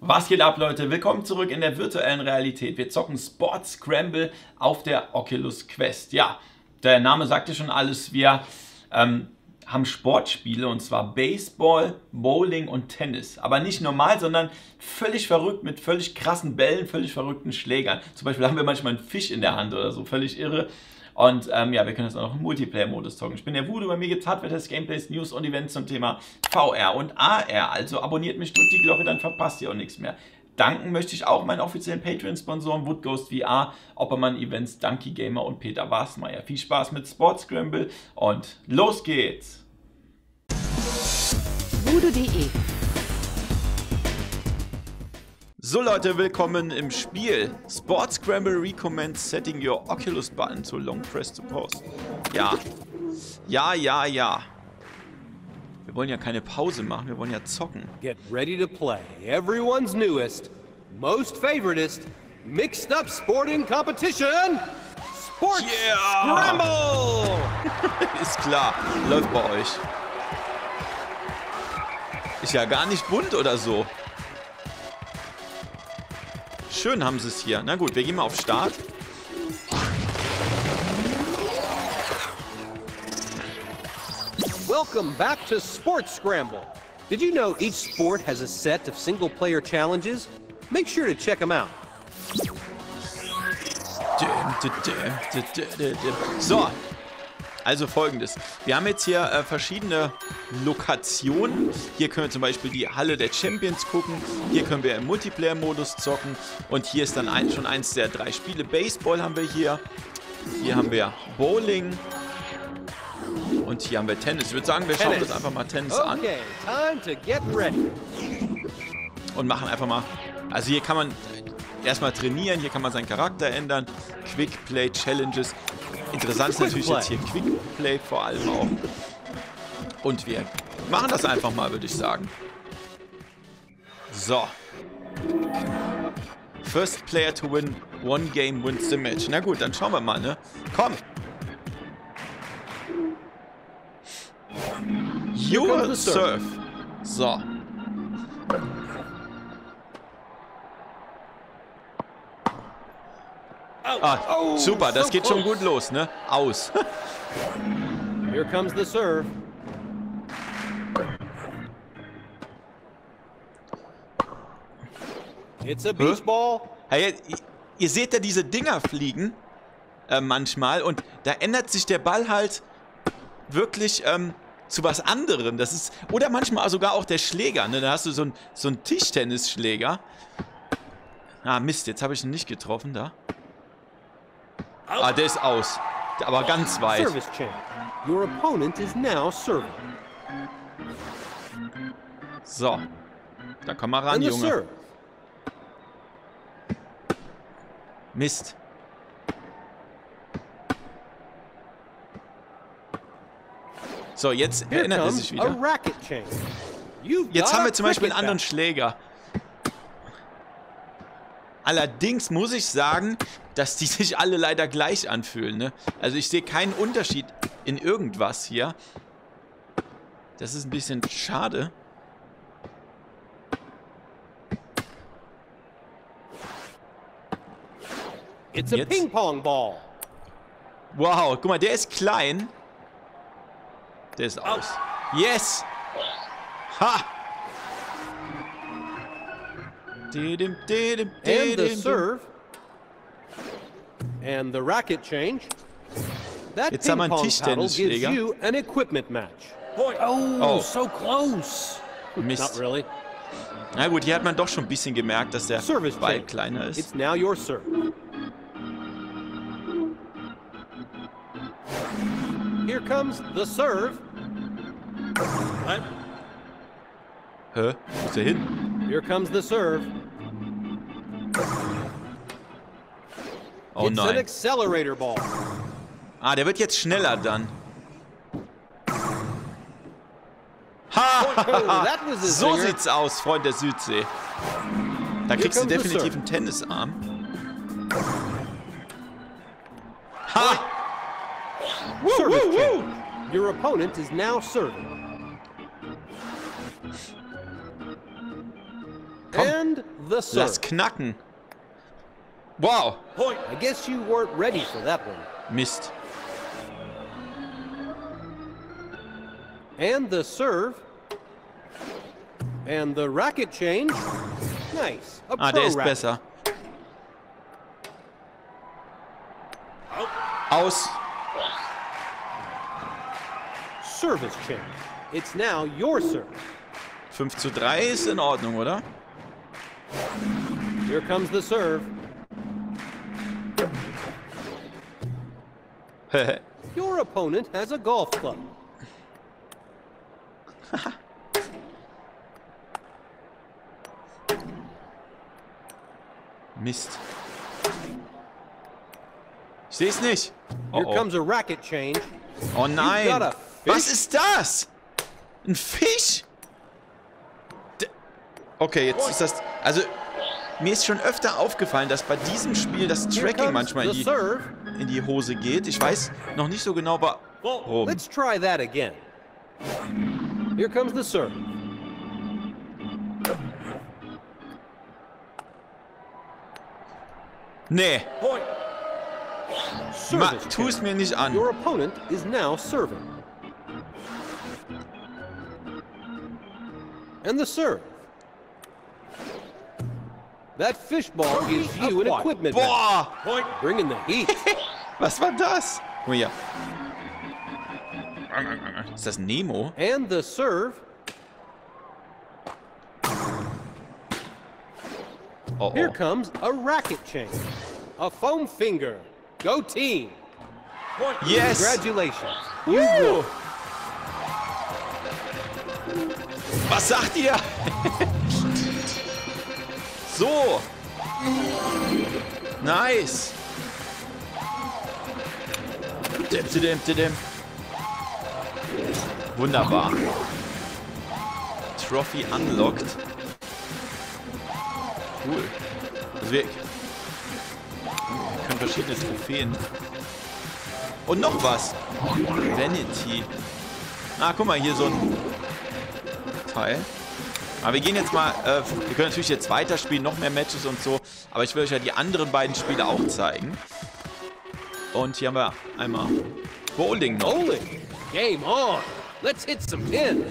Was geht ab, Leute? Willkommen zurück in der virtuellen Realität. Wir zocken Sport Scramble auf der Oculus Quest. Ja, der Name sagt ja schon alles. Wir haben Sportspiele, und zwar Baseball, Bowling und Tennis. Aber nicht normal, sondern völlig verrückt, mit völlig krassen Bällen, völlig verrückten Schlägern. Zum Beispiel haben wir manchmal einen Fisch in der Hand oder so, völlig irre. Und ja, wir können das auch noch im Multiplayer-Modus zocken. Ich bin der Voodoo, bei mir gibt es Hardware-Tests, Gameplays, News und Events zum Thema VR und AR. Also abonniert mich, drückt die Glocke, dann verpasst ihr auch nichts mehr. Danken möchte ich auch meinen offiziellen Patreon-Sponsoren Woodghost VR, Oppermann Events, Donkey Gamer und Peter Wasmeier. Viel Spaß mit Sport Scramble und los geht's! Voodoo.de. So Leute, willkommen im Spiel. Sport Scramble recommends setting your Oculus button to long press to pause. Ja. Ja. Wir wollen ja keine Pause machen, wir wollen ja zocken. Get ready to play everyone's newest, most favoritist, mixed up sporting competition, Sport Scramble! Ist klar, läuft bei euch. Ist ja gar nicht bunt oder so. Schön haben sie es hier. Na gut, wir gehen mal auf Start. Welcome back to Sport Scramble. Did you know each sport has a set of single-player challenges? Make sure to check them out. So, also folgendes. Wir haben jetzt hier verschiedene Lokationen. Hier können wir zum Beispiel die Halle der Champions gucken. Hier können wir im Multiplayer-Modus zocken. Und hier ist dann schon eins der 3 Spiele. Baseball haben wir hier. Hier haben wir Bowling. Und hier haben wir Tennis. Ich würde sagen, wir schauen uns einfach mal Tennis an. Okay, time to get ready. Und machen einfach mal... Also hier kann man erstmal trainieren. Hier kann man seinen Charakter ändern. Quick Play Challenges. Interessant ist natürlich jetzt hier Quick Play vor allem auch. Und wir machen das einfach mal, würde ich sagen. So. First player to win one game wins the match. Na gut, dann schauen wir mal, ne? Komm! You serve. So. Ah, super, das geht schon gut los, ne? Aus. Here comes the serve. It's a beach ball. Hey, ihr seht ja diese Dinger fliegen manchmal und da ändert sich der Ball halt wirklich zu was anderem. Das ist, oder manchmal sogar auch der Schläger, ne? Da hast du so einen Tischtennisschläger. Ah, Mist, jetzt habe ich ihn nicht getroffen da. Ah, der ist aus. Aber ganz weit. Service change. Your opponent is now serving. So. Da komm mal ran, Junge. Mist. So, jetzt erinnert er sich wieder. Jetzt haben wir zum Beispiel einen anderen Schläger. Allerdings muss ich sagen, dass die sich alle leider gleich anfühlen, ne? Also ich sehe keinen Unterschied in irgendwas hier. Das ist ein bisschen schade. It's a ping pong ball. Wow, guck mal, der ist klein. Der ist aus. Yes! Ha! And the serve. And the racket change. That jetzt haben wir einen Tischtennisschläger. gives you an equipment match. Oh, so close. Mist. Not really. Na gut, hier hat man doch schon ein bisschen gemerkt, dass der Ball kleiner ist. It's now your serve. Here comes the serve. What? Hä? Wo ist der hin? Here comes the serve. Oh It's an nein. accelerator ball. Ah, der wird jetzt schneller dann. Ha! That was a So zinger. sieht's aus, Freund der Südsee. Da kriegst du definitiv einen Tennisarm. Ha! Service change. Your opponent is now serving. Komm. And the serve. Lass knacken. Wow. I guess you weren't ready for that one. Mist. And the serve. And the racket change. Nice. A Der pro ist racket. besser. Aus. Service change. It's now your serve. 5:3 ist in Ordnung, oder? Here comes the serve. Your opponent has a golf club. Mist. Ich sehe es nicht. Here Oh, comes a racket change. oh nein. got a fish. Was ist das? Ein Fisch? Okay, jetzt ist das... Also, mir ist schon öfter aufgefallen, dass bei diesem Spiel das Here Tracking comes manchmal the serve. in die Hose geht. Ich weiß noch nicht so genau, warum. Let's try that again. Here comes the serve. Nee, Service tu es change. mir nicht an. Your opponent is now serving. And the serve. That fishball gives you an equipment match. Boah, Bringing the heat. was war das? Oh ja. Ist das Nemo? And the serve. Oh, Here oh. comes a racket change. A foam finger. Go team. Yes! Congratulations. Woo! Was sagt ihr? So. Nice. Dim. Wunderbar. Trophy unlocked. Cool. Also wir können verschiedene Trophäen. Und noch was. Vanity. Ah, guck mal, hier so ein Teil. Aber wir gehen jetzt mal, wir können natürlich jetzt weiterspielen, noch mehr Matches und so. Aber ich will euch ja die anderen beiden Spiele auch zeigen. Und hier haben wir einmal Bowling noch. Bowling. Game on. Let's hit some pins.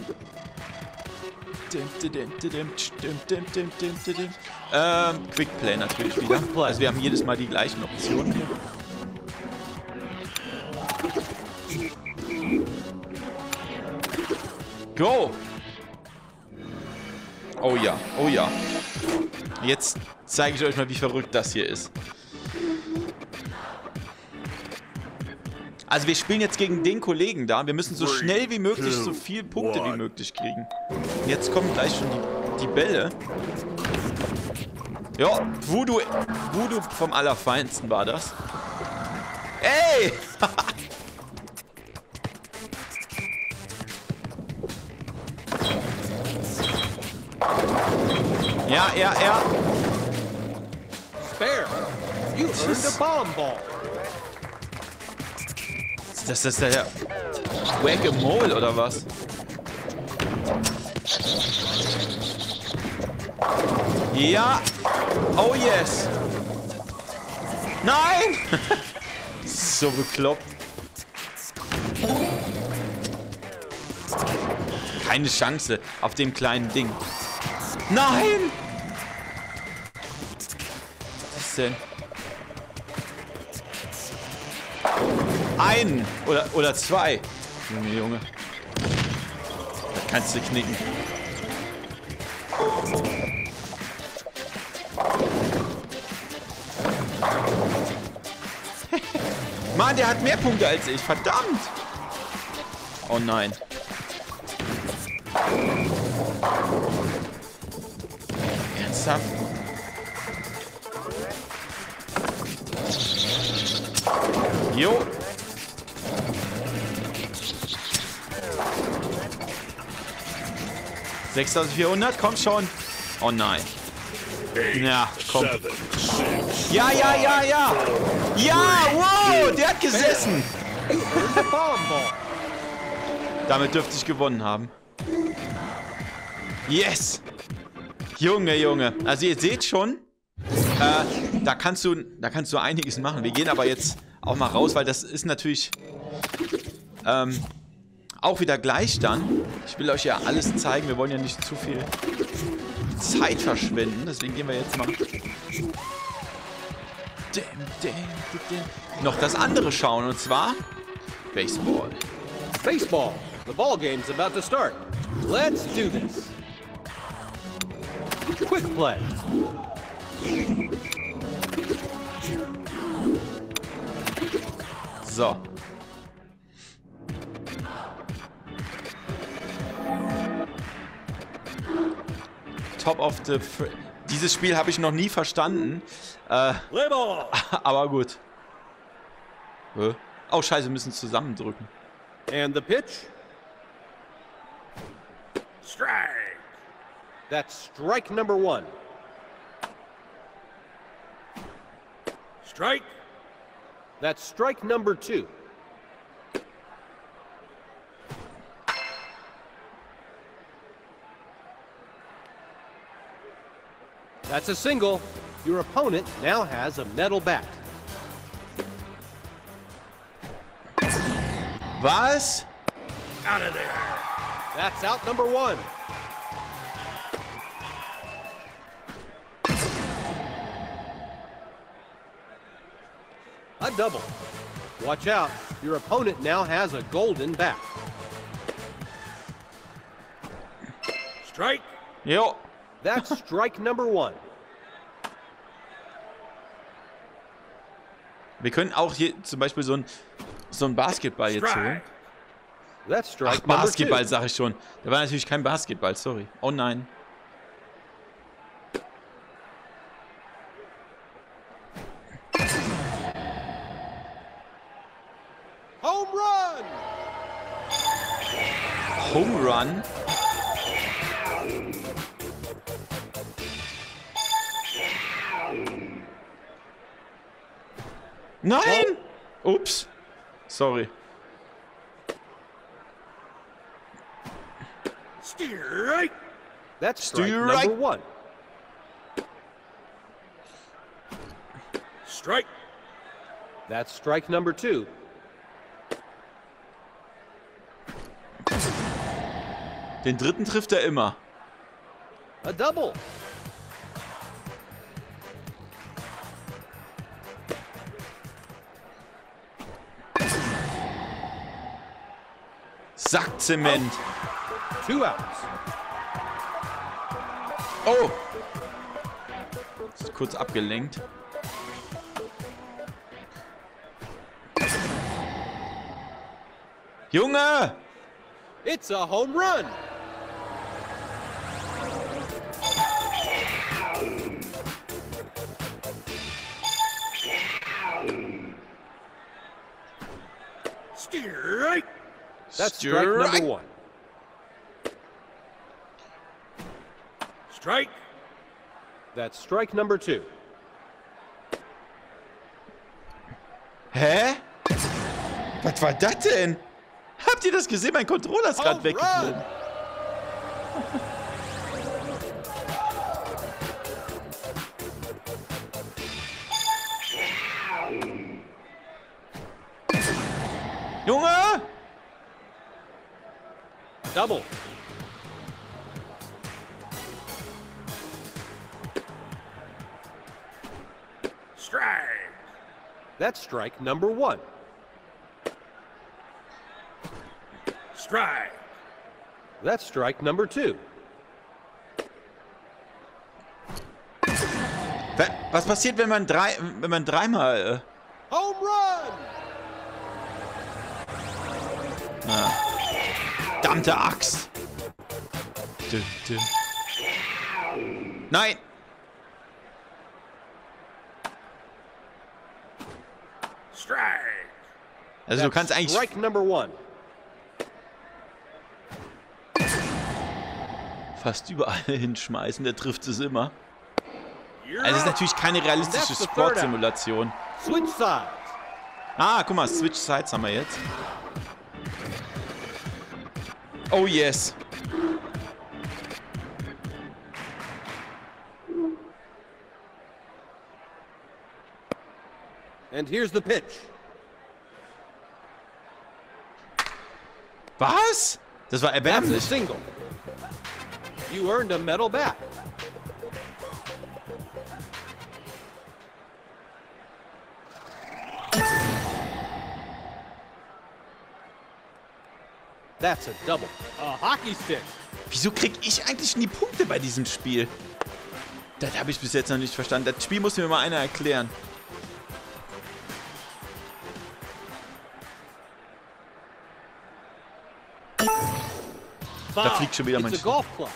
Quickplay natürlich wieder. Quickplay. Also wir haben jedes Mal die gleichen Optionen hier. Go! Oh ja, oh ja. Jetzt zeige ich euch mal, wie verrückt das hier ist. Also wir spielen jetzt gegen den Kollegen da. Wir müssen so schnell wie möglich so viele Punkte wie möglich kriegen. Jetzt kommen gleich schon die Bälle. Ja, Voodoo vom Allerfeinsten war das. Ey! Ja. Spare. You earned a bomb ball. Das ist der Whack-a-Mole oder was? Ja. Oh yes. Nein! So bekloppt. Keine Chance auf dem kleinen Ding. Nein! Was ist denn? Einen oder zwei. Junge. Das kannst du knicken. Mann, der hat mehr Punkte als ich. Verdammt. Oh nein. Ernsthaft? Jo. $6.400, komm schon. Oh nein. Ja, komm. Ja. Ja, wow, der hat gesessen. Damit dürfte ich gewonnen haben. Yes. Junge, Junge. Also ihr seht schon, da kannst du einiges machen. Wir gehen aber jetzt auch mal raus, weil das ist natürlich auch wieder Gleichstand. Ich will euch ja alles zeigen. Wir wollen ja nicht zu viel Zeit verschwenden. Deswegen gehen wir jetzt mal noch das andere schauen. Und zwar Baseball. Baseball. The ball game's about to start. Let's do this. Quick play. So. Top of the... Dieses Spiel habe ich noch nie verstanden. Aber gut. Oh, scheiße, wir müssen zusammendrücken. And the pitch. Strike. That's strike number 1. Strike. That's strike number 2. That's a single. Your opponent now has a metal bat. Was? Out of there. That's out number 1. A double. Watch out. Your opponent now has a golden bat. Strike. Jo. That's strike number 1. Wir können auch hier zum Beispiel so ein Basketball jetzt holen. That's strike Ach, Basketball sag ich schon. Da war natürlich kein Basketball, sorry. Oh nein. Home run! Home Run? Nein! Ups. Sorry. Strike! That's strike Strike. number 1. Strike. That's strike number 2. Den dritten trifft er immer. A double. Sackzement. 2 outs. Oh. Ist kurz abgelenkt. Junge! It's a home run. Strike. That's strike number 1. Strike. That's strike number 2. Hä? Was war das denn? Habt ihr das gesehen? Mein Controller ist gerade weggeflogen. Junge! Double. Strike. That's strike number 1. Strike. That's strike number 2. Was passiert, wenn man dreimal... Home run! Verdammte Axt! Nein! Strike. Also du kannst eigentlich Strike number 1. fast überall hinschmeißen, der trifft es immer. Also es ist natürlich keine realistische Sportsimulation. Switch sides. Ah, guck mal, Switch Sides haben wir jetzt. Oh yes. And here's the pitch. Was? Das war That's a erbärmlich. single. You earned a metal bat. That's a double. A hockey stick. Wieso krieg ich eigentlich nie Punkte bei diesem Spiel? Das habe ich bis jetzt noch nicht verstanden. Das Spiel muss mir mal einer erklären. Da fliegt schon wieder mein It's a Schnee. golf club.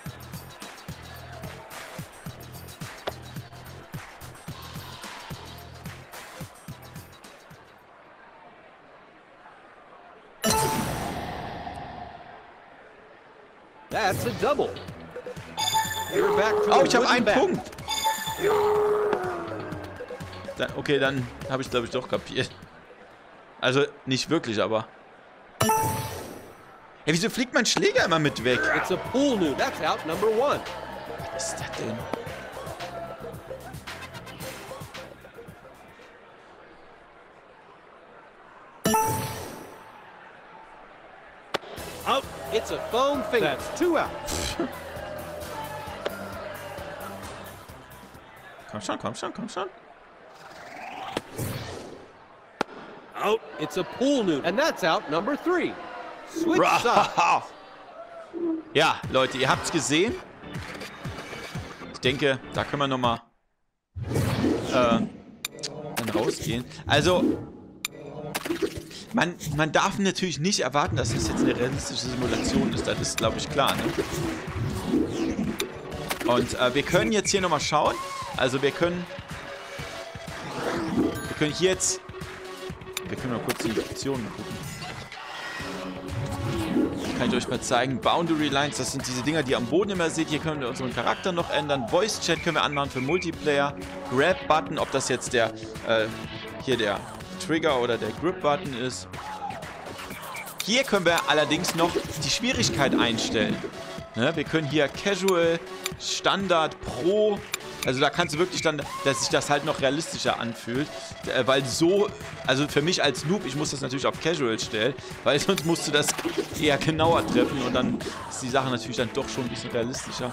That's a double. You're back to Oh, the ich habe einen wooden bat. Punkt. Okay, dann habe ich glaube ich doch kapiert. Also nicht wirklich, aber... Ja, wieso fliegt mein Schläger immer mit weg? It's a pool noodle. That's out number 1. Was ist das denn? Out. It's a foam finger. That's 2 out. Komm schon, komm schon, komm schon. Out. It's a pool noodle. And that's out number 3. Switch sides. Ja, Leute, ihr habt's gesehen. Ich denke, da können wir nochmal dann rausgehen. Also, man darf natürlich nicht erwarten, dass das jetzt eine realistische Simulation ist. Das ist, glaube ich, klar. Ne? Und wir können jetzt hier nochmal schauen. Also wir können hier jetzt... Wir können mal kurz die Optionen gucken. Kann ich euch mal zeigen. Boundary Lines, das sind diese Dinger, die ihr am Boden immer seht. Hier können wir unseren Charakter noch ändern. Voice Chat können wir anmachen für Multiplayer. Grab Button, ob das jetzt der hier der Trigger oder der Grip Button ist. Hier können wir allerdings noch die Schwierigkeit einstellen. Ne? Wir können hier Casual, Standard, Pro. Also da kannst du wirklich dann, dass sich das halt noch realistischer anfühlt. Weil so, also für mich als Noob, ich muss das natürlich auf Casual stellen, weil sonst musst du das eher genauer treffen und dann ist die Sache natürlich dann doch schon ein bisschen realistischer.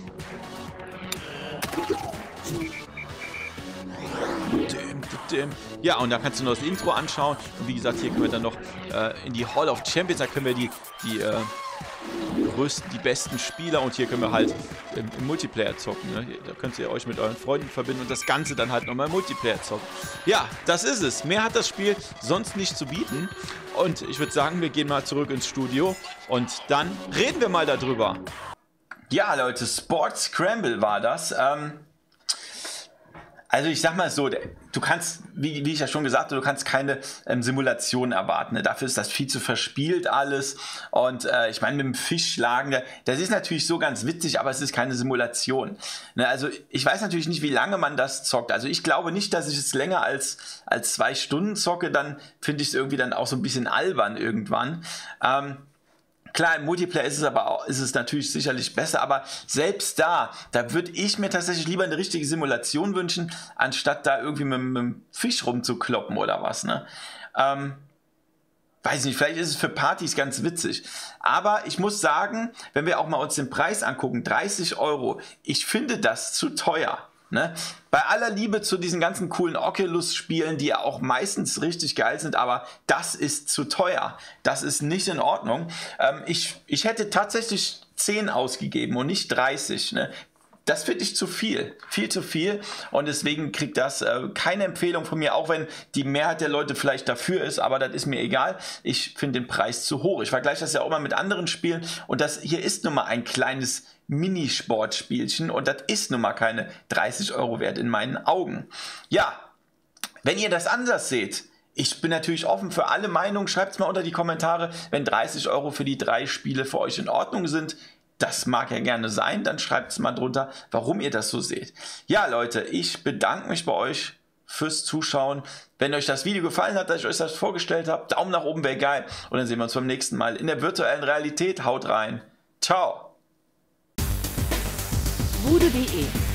Ja, und da kannst du noch das Intro anschauen. Und wie gesagt, hier können wir dann noch in die Hall of Champions, da können wir die größten, die besten Spieler und hier können wir halt im Multiplayer zocken. Ne? Da könnt ihr euch mit euren Freunden verbinden und das Ganze dann halt nochmal im Multiplayer zocken. Ja, das ist es. Mehr hat das Spiel sonst nicht zu bieten. Und ich würde sagen, wir gehen mal zurück ins Studio und dann reden wir mal darüber. Ja, Leute, Sports Scramble war das. Also ich sag mal so, du kannst, wie ich ja schon gesagt habe, du kannst keine Simulation erwarten. Ne? Dafür ist das viel zu verspielt alles. Und ich meine, mit dem Fischschlagen, das ist natürlich so ganz witzig, aber es ist keine Simulation. Ne? Also ich weiß natürlich nicht, wie lange man das zockt. Also ich glaube nicht, dass ich es länger als 2 Stunden zocke. Dann finde ich es irgendwie dann auch so ein bisschen albern irgendwann. Klar, im Multiplayer ist es natürlich sicherlich besser, aber selbst da würde ich mir tatsächlich lieber eine richtige Simulation wünschen, anstatt da irgendwie mit dem Fisch rumzukloppen oder was, ne? Weiß nicht, vielleicht ist es für Partys ganz witzig. Aber ich muss sagen, wenn wir auch mal uns den Preis angucken, 30 €, ich finde das zu teuer. Ne? Bei aller Liebe zu diesen ganzen coolen Oculus-Spielen, die ja auch meistens richtig geil sind, aber das ist zu teuer. Das ist nicht in Ordnung. Ich hätte tatsächlich 10 ausgegeben und nicht 30. Ne? Das finde ich zu viel. Viel zu viel. Und deswegen kriegt das keine Empfehlung von mir, auch wenn die Mehrheit der Leute vielleicht dafür ist, aber das ist mir egal. Ich finde den Preis zu hoch. Ich vergleiche das ja auch mal mit anderen Spielen und das hier ist nun mal ein kleines Minisportspielchen und das ist nun mal keine 30 € wert in meinen Augen. Ja, wenn ihr das anders seht, ich bin natürlich offen für alle Meinungen, schreibt es mal unter die Kommentare, wenn 30 € für die 3 Spiele für euch in Ordnung sind. Das mag ja gerne sein, dann schreibt es mal drunter, warum ihr das so seht. Ja Leute, ich bedanke mich bei euch fürs Zuschauen. Wenn euch das Video gefallen hat, dass ich euch das vorgestellt habe, Daumen nach oben wäre geil. Und dann sehen wir uns beim nächsten Mal in der virtuellen Realität. Haut rein. Ciao. Voodoo.de